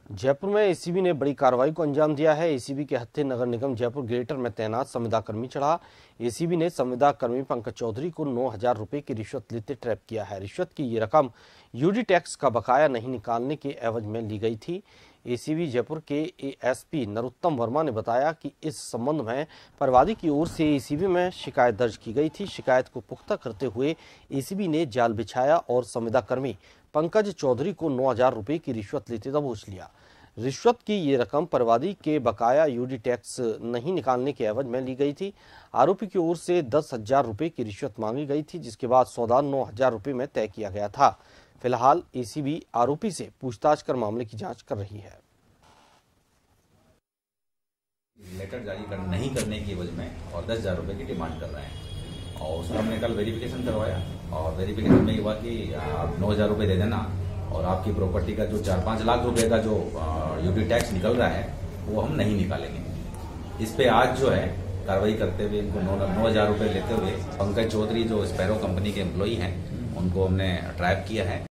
जयपुर में एसीबी ने बड़ी कार्रवाई को अंजाम दिया है। एसीबी के हत्थे नगर निगम जयपुर ग्रेटर में तैनात संविदा कर्मी चढ़ा। एसीबी ने संविदा कर्मी पंकज चौधरी को 9,000 रुपए की रिश्वत लेते ट्रैप किया है। रिश्वत की ये रकम यूडी टैक्स का बकाया नहीं निकालने के एवज में ली गई थी। एसीबी जयपुर के एएसपी नरोत्तम वर्मा ने बताया कि इस संबंध में परिवादी की ओर से एसीबी में शिकायत दर्ज की गई थी। शिकायत को पुख्ता करते हुए एसीबी ने जाल बिछाया और संविदा कर्मी पंकज चौधरी को 9,000 रुपए की रिश्वत लेते दबोच लिया। रिश्वत की ये रकम परिवादी के बकाया यूडी टैक्स नहीं निकालने के एवज में ली गई थी। आरोपी की ओर से 10,000 रुपए की रिश्वत मांगी गई थी, जिसके बाद सौदा 9,000 रुपए में तय किया गया था। फिलहाल एसीबी आरोपी से पूछताछ कर मामले की जांच कर रही है। लेटर जारी नहीं करने की एवज में और 10,000 रुपए की डिमांड कर रहे हैं और उसका हमने कल वेरिफिकेशन करवाया और वेरिफिकेशन में ये हुआ कि आप 9,000 रुपए दे देना और आपकी प्रॉपर्टी का जो 4-5 लाख रुपए का जो यूडी टैक्स निकल रहा है वो हम नहीं निकालेंगे। इस पे आज जो है कार्रवाई करते हुए इनको 9,000 रुपए लेते हुए पंकज चौधरी जो स्पैरो कंपनी के एम्प्लॉई हैं उनको हमने ट्रैप किया है।